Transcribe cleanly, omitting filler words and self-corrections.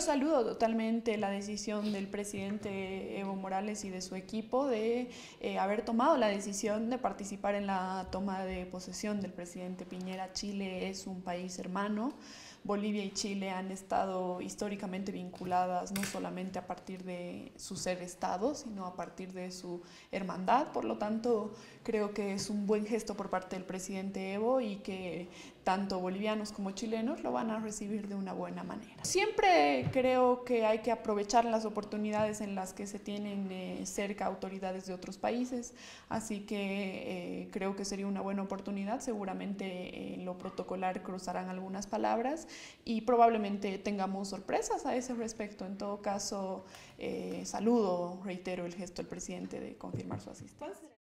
saludo totalmente la decisión del presidente Evo Morales y de su equipo de haber tomado la decisión de participar en la toma de posesión del presidente Piñera. Chile es un país hermano. Bolivia y Chile han estado históricamente vinculadas no solamente a partir de su ser Estado, sino a partir de su hermandad. Por lo tanto, creo que es un buen gesto por parte del presidente Evo y que tanto bolivianos como chilenos lo van a recibir de una buena manera. Siempre creo que hay que aprovechar las oportunidades en las que se tienen cerca autoridades de otros países, así que creo que sería una buena oportunidad. Seguramente en lo protocolar cruzarán algunas palabras y probablemente tengamos sorpresas a ese respecto. En todo caso, reitero el gesto del presidente de confirmar su asistencia.